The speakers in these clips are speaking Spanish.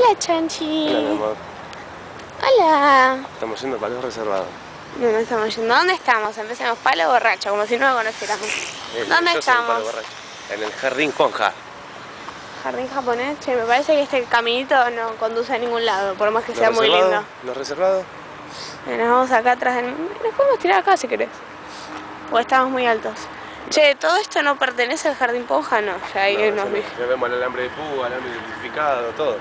Hola, Chanchi. Hola, mi amor. Hola. Estamos yendo para los reservados. ¿Dónde estamos yendo? ¿Dónde estamos? Empecemos palo borracho, como si no lo conociéramos. ¿Dónde Yo soy un palo estamos? borracho. En el Jardín Ponja. Jardín japonés. Che, me parece que este caminito no conduce a ningún lado, por más que sea muy reservado? lindo. ¿Los reservados? Nos vamos acá atrás. Nos podemos tirar acá si querés. O estamos muy altos. Che, ¿todo esto no pertenece al Jardín Ponja? No, ya ahí nos vi. Ya vemos el alambre de púa, alambre identificado, todo.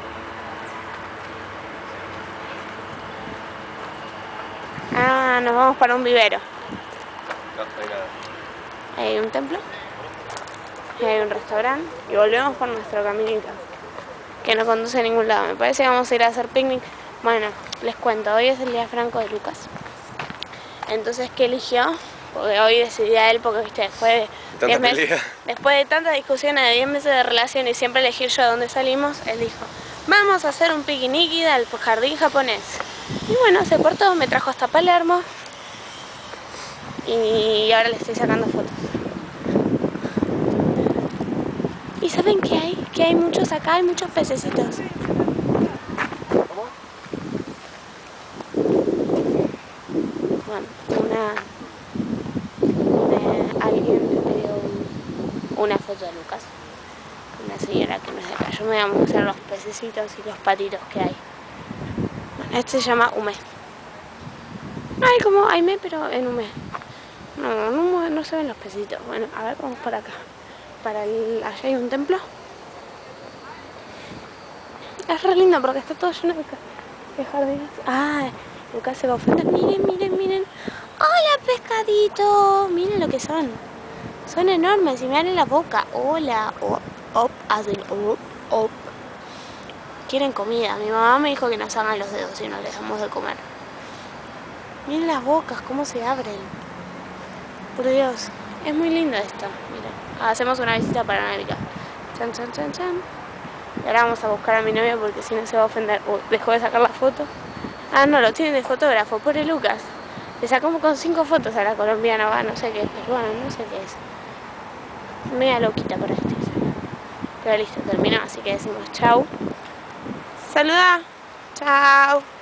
Ah, nos vamos para un vivero. No, no hay nada. Ahí hay un templo. Y hay un restaurante. Y volvemos por nuestro caminito, que no conduce a ningún lado. Me parece que vamos a ir a hacer picnic. Bueno, les cuento, hoy es el día franco de Lucas. Entonces, ¿qué eligió? Porque hoy decidía él, porque viste, después de 10 meses, después de tantas discusiones de 10 meses de relación y siempre elegir yo a dónde salimos, él dijo, vamos a hacer un picnic al jardín japonés. Y bueno, se portó, me trajo hasta Palermo. Y ahora le estoy sacando fotos. ¿Y saben qué hay? Que hay muchos acá, hay muchos pececitos. Bueno, alguien me pidió una foto de Lucas. Una señora que no es de acá. Yo me voy a mostrar los pececitos y los patitos que hay. Bueno, este se llama Ume. Ay, como Aime, pero en Ume. No se ven los pececitos. Bueno, a ver, vamos por acá. Allá hay un templo. Es re lindo porque está todo lleno de jardines. Ah, Lucas se va a ofender. Miren, miren, miren. Hola, pescadito. Miren lo que son. Son enormes y me abren la boca. Hola. Hacen op. Quieren comida. Mi mamá me dijo que nos hagan los dedos y no les damos de comer. Miren las bocas, cómo se abren. Por Dios. Es muy lindo esto. Miren. Hacemos una visita panorámica. Chan, chan, chan, chan. Y ahora vamos a buscar a mi novio porque si no se va a ofender. Dejó de sacar la foto. Ah, no, lo tiene de fotógrafo. Pobre Lucas. Le sacamos con 5 fotos a la colombiana. Va, no sé qué es peruana, no sé qué es. Media loquita por este. Pero listo, terminó. Así que decimos chau. Saluda. Chao.